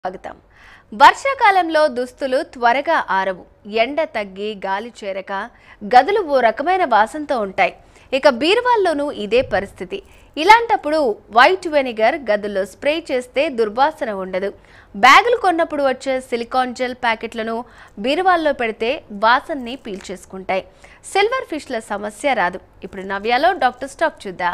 స్వాగతం. వర్షాకాలంలో దుస్తులు త్వరగా ఆరవు. ఎండ తగ్గి గాలి చేరక గదులు ఓ రకమైన వాసనతో ఉంటాయి. ఇక బీరువాల్లోనూ ఇదే పరిస్థితి. ఇలాంటప్పుడు వైట్ వెనిగర్ గదుల్లో స్ప్రే చేస్తే దుర్వాసన ఉండదు. బ్యాగులు కొన్నప్పుడు వచ్చే సిలికాన్ జెల్ ప్యాకెట్లను బీరువాల్లో పెడితే వాసనని పీల్చేసుకుంటాయి. సిల్వర్ ఫిష్ల సమస్య రాదు. ఇప్పుడు నవ్యాలో డాక్టర్ స్టాక్ చూద్దాం.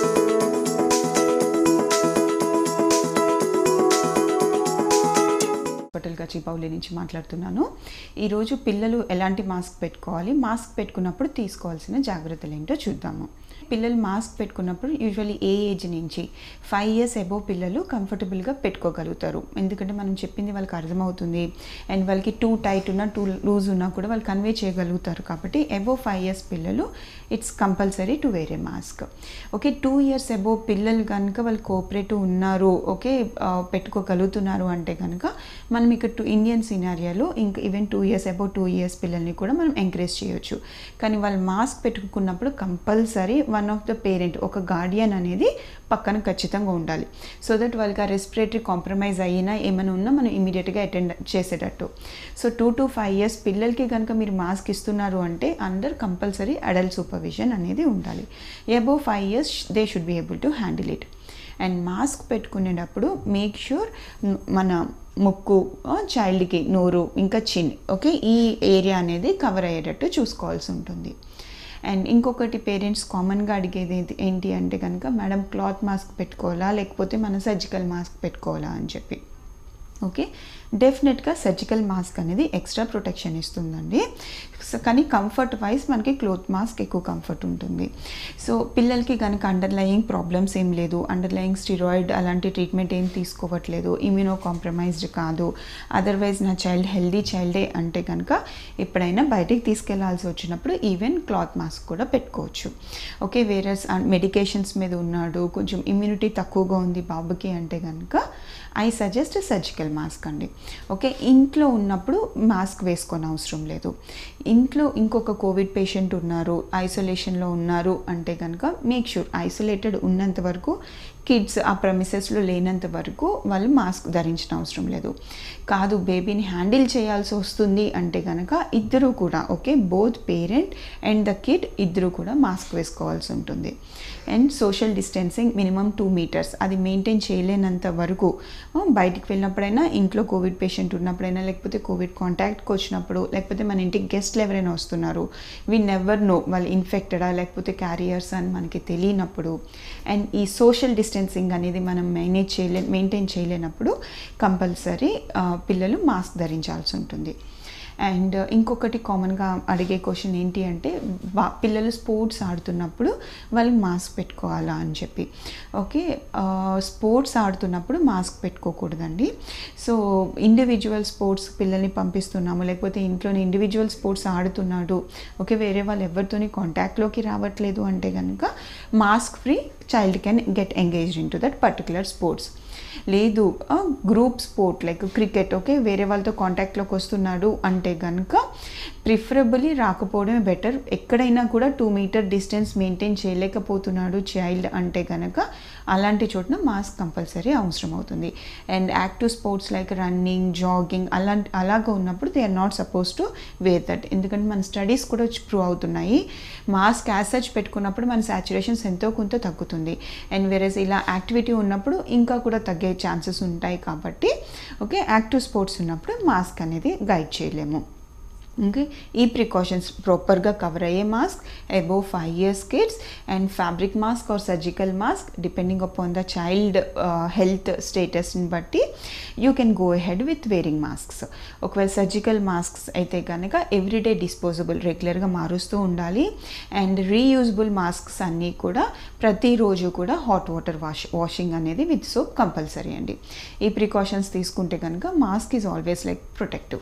పౌలి నుంచి మాట్లాడుతున్నాను. ఈరోజు పిల్లలు ఎలాంటి మాస్క్ పెట్టుకోవాలి, మాస్క్ పెట్టుకున్నప్పుడు తీసుకోవాల్సిన జాగ్రత్తలు ఏంటో చూద్దాము. పిల్లలు మాస్క్ పెట్టుకున్నప్పుడు యూజువల్లీ ఏ ఏజ్ నుంచి 5 years అబోవ్ పిల్లలు కంఫర్టబుల్గా పెట్టుకోగలుగుతారు. ఎందుకంటే మనం చెప్పింది వాళ్ళకి అర్థమవుతుంది అండ్ వాళ్ళకి టూ టైట్ ఉన్నా టూ లూజ్ ఉన్నా కూడా వాళ్ళు కన్వే చేయగలుగుతారు. కాబట్టి అబోవ్ 5 years పిల్లలు it's compulsory to wear a mask. Okay, 2 years above పిల్లలు కనుక వాళ్ళు కోఆపరేటివ్ ఉన్నారు, ఓకే పెట్టుకోగలుగుతున్నారు అంటే కనుక మనం ఇక్కడ ఇండియన్ సినారియాలో ఇంకా ఈవెన్ 2 years అబోవ్ 2 years పిల్లల్ని కూడా మనం ఎంకరేజ్ చేయొచ్చు. కానీ వాళ్ళు మాస్క్ పెట్టుకున్నప్పుడు compulsory one of the parent, ఒక గార్డియన్ అనేది పక్కన ఖచ్చితంగా ఉండాలి. సో దట్ వాళ్ళకి ఆ రెస్పిరేటరీ కాంప్రమైజ్ అయినా ఏమైనా ఉన్నా మనం ఇమీడియట్గా అటెండ్ చేసేటట్టు. సో 2 to 5 years పిల్లలకి కనుక మీరు మాస్క్ ఇస్తున్నారు అంటే అండర్ కంపల్సరీ అడల్ట్ సూపర్విజన్ అనేది ఉండాలి. Above 5 years they should be able to handle it. And mask పెట్టుకునేటప్పుడు మేక్ ష్యూర్ మన ముక్కు, చైల్డ్కి నోరు, ఇంకా చిన్, ఓకే ఈ ఏరియా అనేది కవర్ అయ్యేటట్టు చూసుకోవాల్సి ఉంటుంది. అండ్ ఇంకొకటి పేరెంట్స్ కామన్గా అడిగేది ఏంటి అంటే కనుక మేడం క్లాత్ మాస్క్ పెట్టుకోవాలా లేకపోతే మన సర్జికల్ మాస్క్ పెట్టుకోవాలా అని చెప్పి. ఓకే, డెఫినెట్గా సర్జికల్ మాస్క్ అనేది ఎక్స్ట్రా ప్రొటెక్షన్ ఇస్తుందండి. కానీ కంఫర్ట్ వైజ్ మనకి క్లాత్ మాస్క్ ఎక్కువ కంఫర్ట్ ఉంటుంది. సో పిల్లలకి కనుక అండర్లయింగ్ ప్రాబ్లమ్స్ ఏం లేదు, అండర్లయింగ్ స్టిరాయిడ్ అలాంటి ట్రీట్మెంట్ ఏం తీసుకోవట్లేదు, ఇమ్యూనో కాంప్రమైజ్డ్ కాదు, అదర్వైజ్ నా చైల్డ్ హెల్దీ చైల్డే అంటే కనుక ఎప్పుడైనా బయటికి తీసుకెళ్లాల్సి వచ్చినప్పుడు ఈవెన్ క్లాత్ మాస్క్ కూడా పెట్టుకోవచ్చు. ఓకే, వేరే మెడికేషన్స్ మీద ఉన్నాడు, కొంచెం ఇమ్యూనిటీ తక్కువగా ఉంది బాబుకి అంటే కనుక ఐ సజెస్ట్ సర్జికల్ మాస్క్ అండి. ఓకే, ఇంట్లో ఉన్నప్పుడు మాస్క్ వేసుకొని అవసరం లేదు. ఇంట్లో ఇంకొక కోవిడ్ పేషెంట్ ఉన్నారు, ఐసోలేషన్లో ఉన్నారు అంటే కనుక మేక్ షూర్ ఐసోలేటెడ్ ఉన్నంత వరకు, కిడ్స్ ఆ ప్రెమిసెస్లో లేనంత వరకు వాళ్ళు మాస్క్ ధరించిన అవసరం లేదు. కాదు బేబీని హ్యాండిల్ చేయాల్సి వస్తుంది అంటే కనుక ఇద్దరు కూడా, okay both parent and the kid ఇద్దరు కూడా మాస్క్ వేసుకోవాల్సి ఉంటుంది. And social distancing minimum 2 meters అది మెయింటైన్ చేయలేనంత వరకు బయటికి వెళ్ళినప్పుడైనా, ఇంట్లో కోవిడ్ పేషెంట్ ఉన్నప్పుడైనా, లేకపోతే కోవిడ్ కాంటాక్ట్కి వచ్చినప్పుడు, లేకపోతే మన ఇంటికి గెస్ట్లు ఎవరైనా వస్తున్నారు, వీ నెవర్ నో వాళ్ళు ఇన్ఫెక్టెడా లేకపోతే క్యారియర్స్ అని మనకి తెలియనప్పుడు, అండ్ ఈ సోషల్ డిస్టెన్సింగ్ అనేది మనం మెయింటైన్ చేయలేనప్పుడు కంపల్సరీ పిల్లలు మాస్క్ ధరించాల్సి ఉంటుంది. అండ్ ఇంకొకటి కామన్గా అడిగే క్వశ్చన్ ఏంటి అంటే పిల్లలు స్పోర్ట్స్ ఆడుతున్నప్పుడు వాళ్ళు మాస్క్ పెట్టుకోవాలా అని చెప్పి. ఓకే, స్పోర్ట్స్ ఆడుతున్నప్పుడు మాస్క్ పెట్టుకోకూడదండి. సో ఇండివిజువల్ స్పోర్ట్స్ పిల్లల్ని పంపిస్తున్నాము, లేకపోతే ఇంట్లోని ఇండివిజువల్ స్పోర్ట్స్ ఆడుతున్నాడు, ఓకే వేరే వాళ్ళు ఎవరితోని కాంటాక్ట్లోకి రావట్లేదు అంటే కనుక mask free child can get engaged in to that particular sports. లేదు group sport like cricket, okay వేరే వాళ్ళతో కాంటాక్ట్లోకి వస్తున్నాడు అంటే కనుక ప్రిఫరబుల్లీ రాకపోవడమే బెటర్. ఎక్కడైనా కూడా 2 meter డిస్టెన్స్ మెయింటైన్ చేయలేకపోతున్నాడు చైల్డ్ అంటే కనుక అలాంటి చోటున మాస్క్ కంపల్సరీ అవసరం అవుతుంది. And active sports like running, jogging అలాగా ఉన్నప్పుడు they are not suppose to wear that. ఎందుకంటే మన స్టడీస్ కూడా ప్రూవ్ అవుతున్నాయి మాస్క్ యాజ్ సచ్ పెట్టుకున్నప్పుడు మన సాచురేషన్స్ ఎంతో కొంత తగ్గుతుంది. అండ్ వేరేస్ ఇలా యాక్టివిటీ ఉన్నప్పుడు ఇంకా కూడా తగ్గే ఛాన్సెస్ ఉంటాయి. కాబట్టి ఓకే యాక్టివ్ స్పోర్ట్స్ ఉన్నప్పుడు మాస్క్ అనేది గైడ్ చేయలేము. ఓకే, ఈ ప్రికాషన్స్ ప్రాపర్గా కవర్ అయ్యే mask above 5 years kids, and fabric mask or surgical mask depending upon the child health స్టేటస్ని బట్టి you can go ahead with wearing masks. ఒకవేళ సర్జికల్ మాస్క్స్ అయితే కనుక ఎవ్రీడే డిస్పోజబుల్, రెగ్యులర్గా మారుస్తూ ఉండాలి. అండ్ రీయూజబుల్ మాస్క్స్ అన్నీ కూడా ప్రతిరోజు కూడా హాట్ వాటర్ వాషింగ్ అనేది విత్ సోప్ కంపల్సరీ అండి. ఈ ప్రికాషన్స్ తీసుకుంటే కనుక mask is always like protective.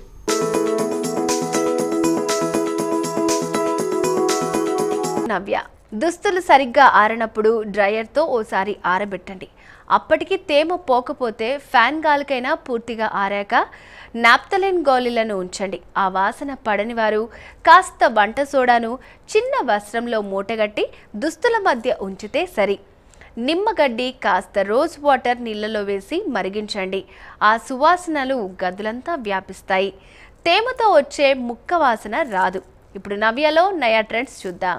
Navya, దుస్తులు సరిగ్గా ఆరనప్పుడు డ్రైయర్తో ఓసారి ఆరబెట్టండి. అప్పటికి తేమ పోకపోతే ఫ్యాన్ గాలికైనా పూర్తిగా ఆరాక నాప్థలిన్ గోళీలను ఉంచండి. ఆ వాసన పడని వారు కాస్త వంట సోడాను చిన్న వస్త్రంలో మూటగట్టి దుస్తుల మధ్య ఉంచితే సరి. నిమ్మగడ్డి కాస్త రోజ్ వాటర్ నీళ్ళలో వేసి మరిగించండి. ఆ సువాసనలు గదులంతా వ్యాపిస్తాయి. తేమతో వచ్చే ముక్క వాసన రాదు. ఇప్పుడు నవ్యలో నయా ట్రెండ్స్ చూద్దాం.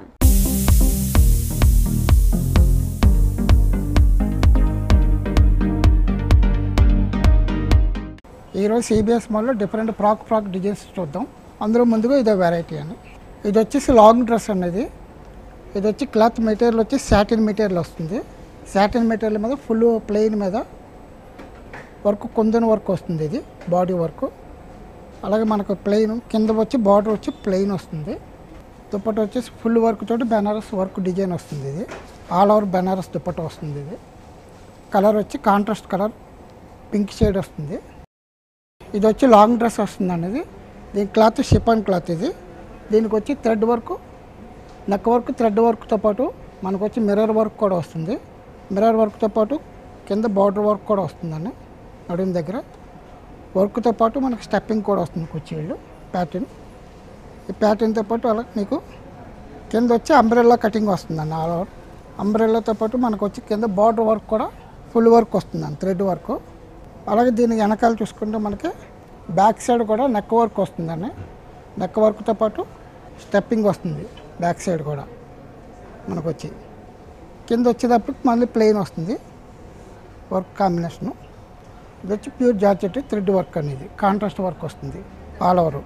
ఈరోజు సిబిఎస్ మాల్లో డిఫరెంట్ ఫ్రాక్ డిజైన్స్ చూద్దాం. అందులో ముందుగా ఇదో వెరైటీ అని, ఇది వచ్చేసి లాంగ్ డ్రెస్ అనేది. ఇది వచ్చి క్లాత్ మెటీరియల్ వచ్చి సాటిన్ మెటీరియల్ వస్తుంది. సాటిన్ మెటీరియల్ మీద ఫుల్ ప్లెయిన్ మీద వర్క్, కుందన్ వర్క్ వస్తుంది. ఇది బాడీ వర్క్. అలాగే మనకు ప్లెయిన్ కింద వచ్చి బార్డర్ వచ్చి ప్లెయిన్ వస్తుంది. దుప్పట వచ్చేసి ఫుల్ వర్క్ తోటి బెనారస్ వర్క్ డిజైన్ వస్తుంది. ఇది ఆల్ ఓవర్ బెనారస్ దుప్పట వస్తుంది. ఇది కలర్ వచ్చి కాంట్రాస్ట్ కలర్ పింక్ షేడ్ వస్తుంది. ఇది వచ్చి లాంగ్ డ్రెస్ వస్తుంది అనేది. దీని క్లాత్ షిఫాన్ క్లాత్. ఇది దీనికి వచ్చి thread work, neck work, thread వర్క్తో పాటు మనకు వచ్చి మిర్రర్ వర్క్ కూడా వస్తుంది. మిర్రర్ వర్క్తో పాటు కింద బార్డర్ వర్క్ కూడా వస్తుందండి. నడుము దగ్గర వర్క్తో పాటు మనకి స్టెప్పింగ్ కూడా వస్తుంది. కుర్చీళ్ళు ప్యాటర్న్, ఈ ప్యాటర్న్తో పాటు అలా మీకు కింద వచ్చి అంబ్రెల్లా కటింగ్ వస్తుందండి. ఆల్ ఓవర్ అంబ్రెల్లాతో పాటు మనకు వచ్చి కింద బార్డర్ వర్క్ కూడా ఫుల్ వర్క్ వస్తుందండి, థ్రెడ్ వర్క్. అలాగే దీనికి వెనకాల చూసుకుంటే మనకి బ్యాక్ సైడ్ కూడా నెక్ వర్క్ వస్తుందండి. నెక్ వర్క్తో పాటు స్టెప్పింగ్ వస్తుంది. బ్యాక్ సైడ్ కూడా మనకు వచ్చి కింద వచ్చేటప్పటికి మళ్ళీ ప్లెయిన్ వస్తుంది వర్క్ కాంబినేషను. ఇది వచ్చి ప్యూర్ జార్జెట్ థ్రెడ్ వర్క్ అనేది, కాంట్రాస్ట్ వర్క్ వస్తుంది ఆల్ ఓవర్.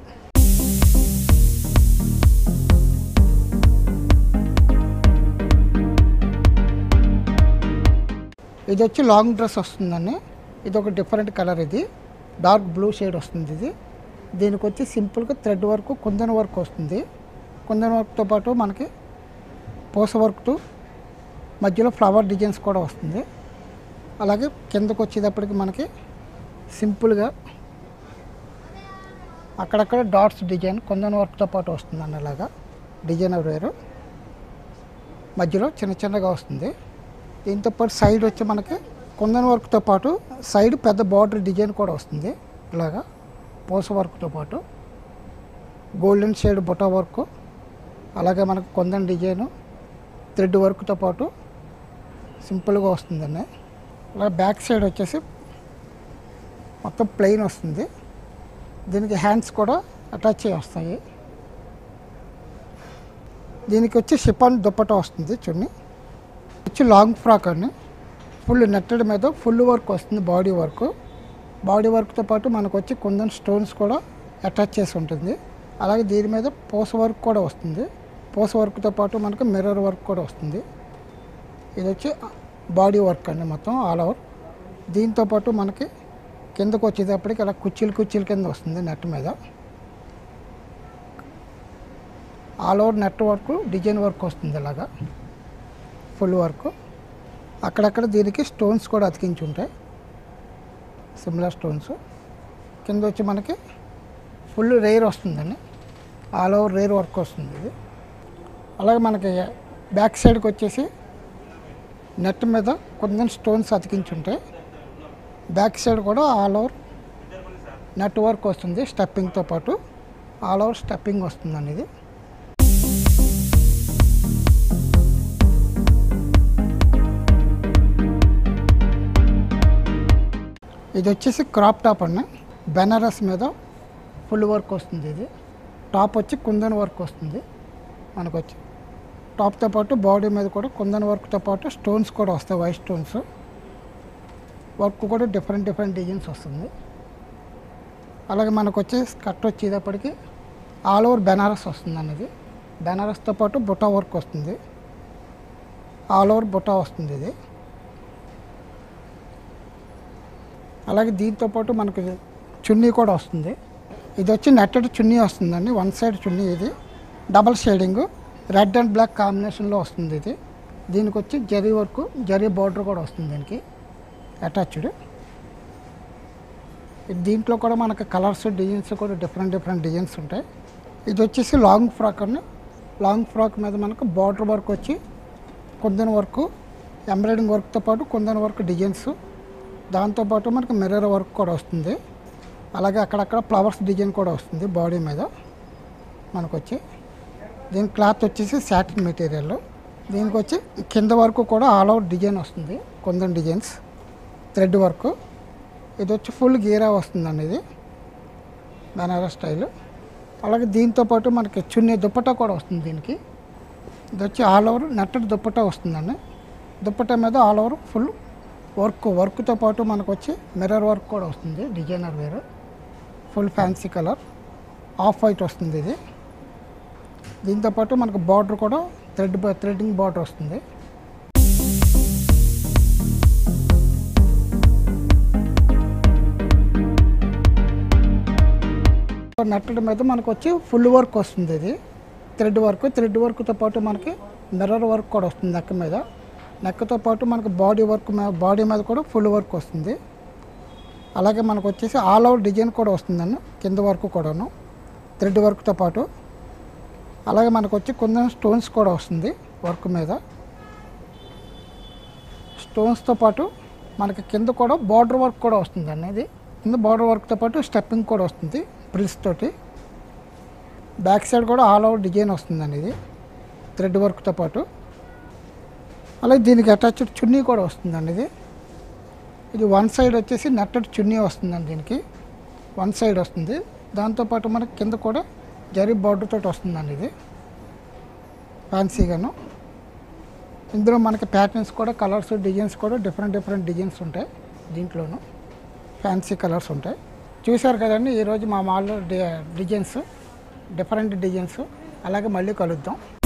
ఇది వచ్చి లాంగ్ డ్రెస్ వస్తుందండి. ఇది ఒక డిఫరెంట్ కలర్. ఇది డార్క్ బ్లూ షేడ్ వస్తుంది. ఇది దీనికి వచ్చి సింపుల్గా థ్రెడ్ వర్క్, కుందన్ వర్క్ వస్తుంది. కుందన్ వర్క్తో పాటు మనకి పూస వర్క్తో మధ్యలో ఫ్లవర్ డిజైన్స్ కూడా వస్తుంది. అలాగే కిందకు వచ్చేటప్పటికి మనకి సింపుల్గా అక్కడక్కడ డాట్స్ డిజైన్ కుందన్ వర్క్తో పాటు వస్తుందండి. అలాగా డిజైనర్ వేరు మధ్యలో చిన్న చిన్నగా వస్తుంది. దీంతో పాటు సైడ్ వచ్చి మనకి కుందన్ వర్క్తో పాటు సైడ్ పెద్ద బార్డర్ డిజైన్ కూడా వస్తుంది. ఇలాగా పూస వర్క్తో పాటు గోల్డెన్ షేడ్ బుటా వర్క్, అలాగే మనకు కుందన్ డిజైను థ్రెడ్ వర్క్తో పాటు సింపుల్గా వస్తుందండి. అలాగే బ్యాక్ సైడ్ వచ్చేసి మొత్తం ప్లెయిన్ వస్తుంది. దీనికి హ్యాండ్స్ కూడా అటాచ్ అయ్యి వస్తాయి. దీనికి వచ్చి షిఫాన్ దుప్పట వస్తుంది. చున్నీ వచ్చి లాంగ్ ఫ్రాక్ అండి. ఫుల్ నెట్టెడ్ మీద ఫుల్ వర్క్ వస్తుంది. బాడీ వర్క్, బాడీ వర్క్తో పాటు మనకు వచ్చి కుందన్ స్టోన్స్ కూడా అటాచ్ చేసి ఉంటుంది. అలాగే దీని మీద పూస వర్క్ కూడా వస్తుంది. పూస వర్క్తో పాటు మనకు మిర్రర్ వర్క్ కూడా వస్తుంది. ఇది వచ్చి బాడీ వర్క్ అండి మొత్తం ఆల్ ఓవర్. దీంతో పాటు మనకి కిందకు వచ్చేటప్పటికి అలా కుర్చీలు కింద వస్తుంది. నెట్ మీద all over net work design work వస్తుంది. ఇలాగా ఫుల్ వర్క్. అక్కడక్కడ దీనికి స్టోన్స్ కూడా అతికించి ఉంటాయి, సిమిలర్ స్టోన్స్. కింద వచ్చి మనకి ఫుల్ రేర్ వస్తుందండి. ఆల్ ఓవర్ రేర్ వర్క్ వస్తుంది ఇది. అలాగే మనకి బ్యాక్ సైడ్కి వచ్చేసి నెట్ మీద కొంచెం స్టోన్స్ అతికించి ఉంటాయి. బ్యాక్ సైడ్ కూడా ఆల్ ఓవర్ నెట్ వర్క్ వస్తుంది. స్టెప్పింగ్తో పాటు ఆల్ ఓవర్ స్టెప్పింగ్ వస్తుందండి ఇది. ఇది వచ్చేసి క్రాప్ టాప్ అండి. బెనారస్ మీద ఫుల్ వర్క్ వస్తుంది. ఇది టాప్ వచ్చి కుందన్ వర్క్ వస్తుంది మనకు వచ్చి. టాప్తో పాటు బాడీ మీద కూడా కుందన్ వర్క్తో పాటు స్టోన్స్ కూడా వస్తాయి, వైట్ స్టోన్స్ వర్క్ కూడా డిఫరెంట్ డిజైన్స్ వస్తుంది. అలాగే మనకు వచ్చే స్కర్ట్ వచ్చేటప్పటికి ఆల్ ఓవర్ బెనారస్ వస్తుంది అనేది. బెనారస్తో పాటు బుటా వర్క్ వస్తుంది. ఆల్ ఓవర్ బుటా వస్తుంది ఇది. అలాగే దీంతో పాటు మనకు చున్నీ కూడా వస్తుంది. ఇది వచ్చి నెట్టెడ్ చున్నీ వస్తుందండి. వన్ సైడ్ చున్నీ. ఇది double shading red and black కాంబినేషన్లో వస్తుంది. ఇది దీనికి వచ్చి జరీ వర్క్, జరీ బార్డర్ కూడా వస్తుంది దీనికి అటాచ్డ్. దీంట్లో కూడా మనకు కలర్స్ డిజైన్స్ కూడా డిఫరెంట్ డిజైన్స్ ఉంటాయి. ఇది వచ్చేసి లాంగ్ ఫ్రాక్ అండి. లాంగ్ ఫ్రాక్ మీద మనకు బార్డర్ వర్క్ వచ్చి కుందన్ వర్క్, ఎంబ్రాయిడింగ్ వర్క్తో పాటు కుందన్ వర్క్ డిజైన్స్, దాంతోపాటు మనకు మిర్రర్ వర్క్ కూడా వస్తుంది. అలాగే అక్కడక్కడ ఫ్లవర్స్ డిజైన్ కూడా వస్తుంది బాడీ మీద మనకు వచ్చి. దీని క్లాత్ వచ్చేసి సాటిన్ మెటీరియల్. దీనికి వచ్చి కింద వరకు కూడా ఆల్ అవుట్ డిజైన్ వస్తుంది, కొందరు డిజైన్స్ థ్రెడ్ వర్క్. ఇది వచ్చి ఫుల్ గీరా వస్తుందండి, ఇది బనారస్ స్టైల్. అలాగే దీంతో పాటు మనకి చున్నీ దుప్పట్టా కూడా వస్తుంది దీనికి. ఇది వచ్చి ఆల్ ఓవర్ నెట్టెడ్ దుప్పట్టా వస్తుందండి. దుప్పట్టా మీద ఆల్ ఓవర్ ఫుల్ వర్క్తో పాటు మనకు వచ్చి మిర్రర్ వర్క్ కూడా వస్తుంది, డిజైనర్ వేరు. Full fancy colour off white వస్తుంది ఇది. దీంతోపాటు మనకు బార్డర్ కూడా థ్రెడ్డింగ్ బార్డర్ వస్తుంది. నెట్టెడ్ మీద మనకు వచ్చి ఫుల్ వర్క్ వస్తుంది, ఇది థ్రెడ్ వర్క్తో పాటు మనకి మిర్రర్ వర్క్ కూడా వస్తుంది నెక్ మీద. నెక్తో పాటు మనకు బాడీ మీద కూడా ఫుల్ వర్క్ వస్తుంది. అలాగే మనకు వచ్చేసి ఆల్ ఓవర్ డిజైన్ కూడా వస్తుందండి, కింద వర్క్ కూడాను థ్రెడ్ వర్క్తో పాటు. అలాగే మనకు వచ్చి కొంచెం స్టోన్స్ కూడా వస్తుంది వర్క్ మీద. స్టోన్స్తో పాటు మనకి కింద కూడా బార్డర్ వర్క్ కూడా వస్తుందండి, ఇది కింద బార్డర్ వర్క్తో పాటు స్టెప్పింగ్ కూడా వస్తుంది ప్రిల్స్ తోటి. బ్యాక్ సైడ్ కూడా ఆల్ ఓవర్ డిజైన్ వస్తుందండి, ఇది థ్రెడ్ వర్క్తో పాటు. అలాగే దీనికి అటాచ్డ్ చున్నీ కూడా వస్తుందండి, ఇది వన్ సైడ్ వచ్చేసి నెట్టెడ్ చున్నీ వస్తుందండి, దీనికి వన్ సైడ్ వస్తుంది. దాంతోపాటు మనకి కింద కూడా జరీ బార్డర్ తోటి వస్తుందండి, ఇది ఫ్యాన్సీగాను. ఇందులో మనకి ప్యాటర్న్స్ కూడా కలర్స్ డిజైన్స్ కూడా డిఫరెంట్ డిజైన్స్ ఉంటాయి దీంట్లోనూ, ఫ్యాన్సీ కలర్స్ ఉంటాయి. చూశారు కదండి ఈరోజు మా మాల్లో డిజైన్స్, డిఫరెంట్ డిజైన్స్. అలాగే మళ్ళీ కలుద్దాం.